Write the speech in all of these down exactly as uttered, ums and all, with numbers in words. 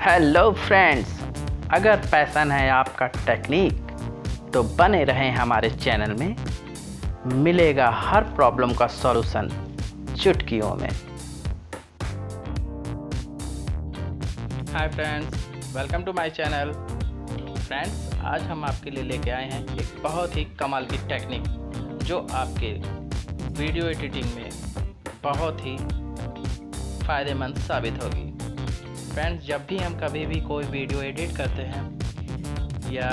Hello friends, अगर passion है आपका टेक्निक तो बने रहें हमारे चैनल में। मिलेगा हर प्रॉब्लम का सॉल्यूशन चुटकियों में। Hi friends, welcome to my channel. Friends, आज हम आपके लिए लेके आए हैं एक बहुत ही कमाल की टेक्निक जो आपके वीडियो एडिटिंग में बहुत ही फ़ायदेमंद साबित होगी। फ्रेंड्स, जब भी हम कभी भी कोई वीडियो एडिट करते हैं या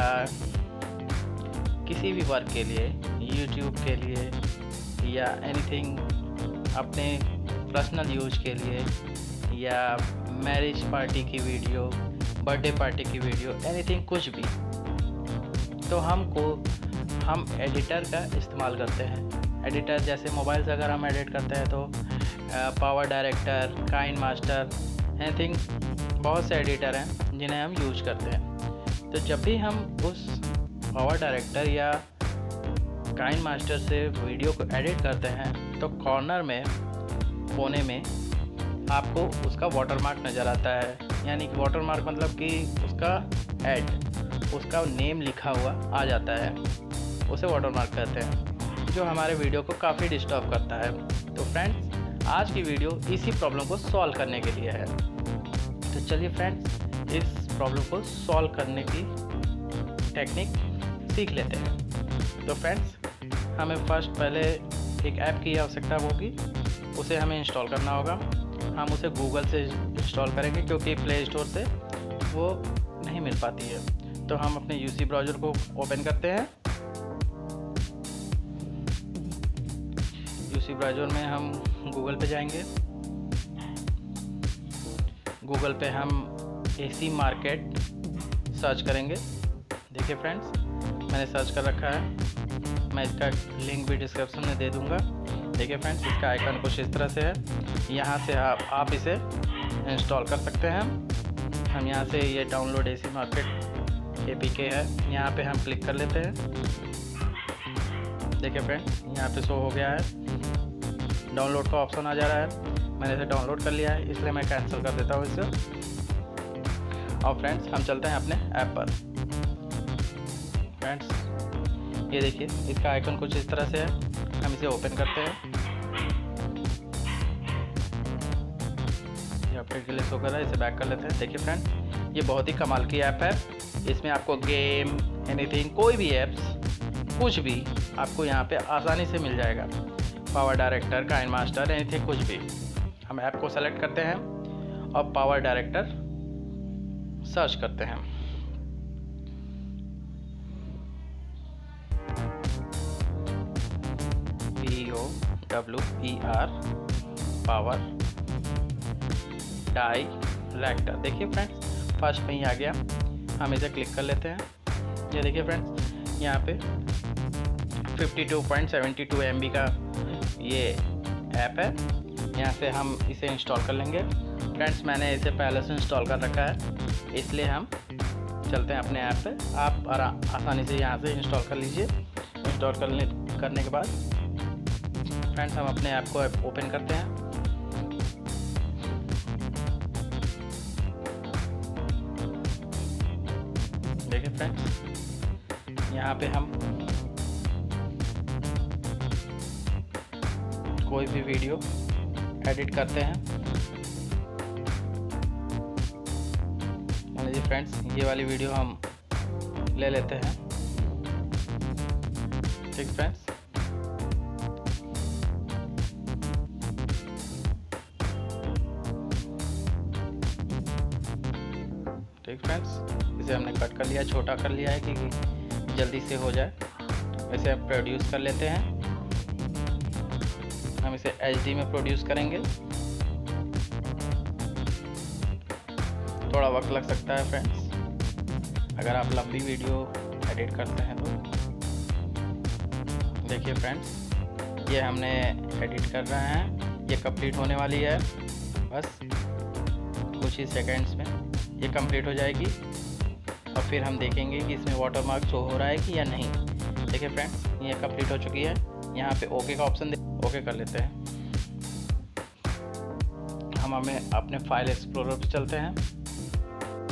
किसी भी वर्क के लिए, यूट्यूब के लिए या एनीथिंग अपने पर्सनल यूज के लिए या मैरिज पार्टी की वीडियो, बर्थडे पार्टी की वीडियो, एनीथिंग कुछ भी, तो हमको हम एडिटर का इस्तेमाल करते हैं। एडिटर जैसे मोबाइल से अगर हम एडिट करते हैं तो Power Director, Kine Master, anything, बहुत से एडिटर हैं जिन्हें हम यूज करते हैं। तो जब भी हम उस पावर डायरेक्टर या काइन मास्टर से वीडियो को एडिट करते हैं तो कॉर्नर में कोने में आपको उसका वाटरमार्क नज़र आता है। यानी कि वाटरमार्क मतलब कि उसका एड, उसका नेम लिखा हुआ आ जाता है, उसे वाटरमार्क कहते हैं, जो हमारे वीडियो को काफ़ी डिस्टर्ब करता है। तो फ्रेंड्स, आज की वीडियो इसी प्रॉब्लम को सॉल्व करने के लिए है। तो चलिए फ्रेंड्स, इस प्रॉब्लम को सॉल्व करने की टेक्निक सीख लेते हैं। तो फ्रेंड्स, हमें फर्स्ट पहले एक ऐप की आवश्यकता होगी, उसे हमें इंस्टॉल करना होगा। हम उसे गूगल से इंस्टॉल करेंगे क्योंकि प्ले स्टोर से वो नहीं मिल पाती है। तो हम अपने यूसी ब्राउज़र को ओपन करते हैं। यूसी ब्राउज़र में हम गूगल पे जाएंगे। गूगल पे हम एसी मार्केट सर्च करेंगे। देखिए फ्रेंड्स, मैंने सर्च कर रखा है, मैं इसका लिंक भी डिस्क्रिप्शन में दे दूंगा। देखिए फ्रेंड्स, इसका आइकन कुछ इस तरह से है। यहाँ से आप आप इसे इंस्टॉल कर सकते हैं। हम यहाँ से ये डाउनलोड एसी मार्केट एपीके है, यहाँ पे हम क्लिक कर लेते हैं। देखिए फ्रेंड्स, यहाँ पे शो हो गया है, डाउनलोड का ऑप्शन आ जा रहा है। मैंने इसे डाउनलोड कर लिया है, इसलिए मैं कैंसिल कर देता हूँ इसे। और फ्रेंड्स, हम चलते हैं अपने ऐप पर। फ्रेंड्स, ये देखिए, इसका आइकन कुछ इस तरह से है। हम इसे ओपन करते हैं। ये अपडेट के लिए शो कर रहा है, इसे बैक कर लेते हैं। देखिए फ्रेंड, ये बहुत ही कमाल की ऐप है। इसमें आपको गेम, एनीथिंग, कोई भी ऐप्स, कुछ भी आपको यहाँ पे आसानी से मिल जाएगा। Power Director, Kine Master, anything, कुछ भी। हम ऐप को सेलेक्ट करते हैं और पावर डायरेक्टर सर्च करते हैं। P O W E R Power Director. देखिए फ्रेंड्स, फर्स्ट में ही आ गया। हम इसे क्लिक कर लेते हैं। ये देखिए फ्रेंड्स, यहाँ पे बावन पॉइंट सात दो एम बी का ये ऐप है। यहाँ से हम इसे इंस्टॉल कर लेंगे। फ्रेंड्स, मैंने इसे पहले से इंस्टॉल कर रखा है, इसलिए हम चलते हैं अपने ऐप पे। आप आसानी से यहाँ से इंस्टॉल कर लीजिए। इंस्टॉल करने करने के बाद फ्रेंड्स, हम अपने ऐप को ओपन करते हैं। देखिए फ्रेंड्स, यहाँ पे हम कोई भी वीडियो एडिट करते हैं। मान लीजिए फ्रेंड्स, ये वाली वीडियो हम ले लेते हैं। ठीक फ्रेंड्स, ठीक फ्रेंड्स, इसे हमने कट कर लिया, छोटा कर लिया है कि जल्दी से हो जाए। इसे हम प्रोड्यूस कर लेते हैं। हम इसे एच डी में प्रोड्यूस करेंगे। थोड़ा वक्त लग सकता है फ्रेंड्स, अगर आप लंबी वीडियो एडिट करते हैं तो। देखिए फ्रेंड्स, ये हमने एडिट कर रहे हैं, ये कंप्लीट होने वाली है। बस कुछ ही सेकंड्स में ये कंप्लीट हो जाएगी और फिर हम देखेंगे कि इसमें वाटरमार्क शो हो रहा है कि या नहीं। देखिए फ्रेंड्स, ये कंप्लीट हो चुकी है। यहाँ पे ओके का ऑप्शन, ओके कर लेते हैं। हम हमें अपने फाइल एक्सप्लोरर पे चलते हैं।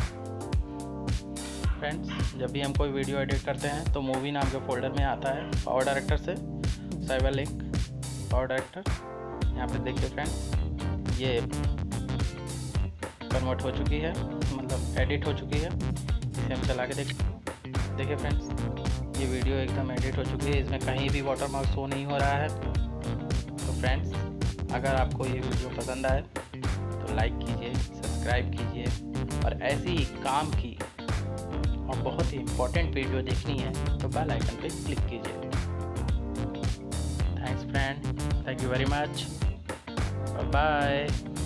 फ्रेंड्स, जब भी हम कोई वीडियो एडिट करते हैं तो मूवी नाम के फोल्डर में आता है पावर डायरेक्टर से साइबर लिंक पावर डायरेक्टर। यहाँ पे देखिए फ्रेंड्स, ये कन्वर्ट हो चुकी है, मतलब एडिट हो चुकी है। इसे हम चला के देख देखिए फ्रेंड्स, ये वीडियो एकदम एडिट हो चुकी है, इसमें कहीं भी वाटरमार्क शो नहीं हो रहा है। तो फ्रेंड्स, अगर आपको ये वीडियो पसंद आए तो लाइक कीजिए, सब्सक्राइब कीजिए, और ऐसी ही काम की और बहुत ही इम्पोर्टेंट वीडियो देखनी है तो बेल आइकन पे क्लिक कीजिए। Thanks friend, thank you very much, bye bye.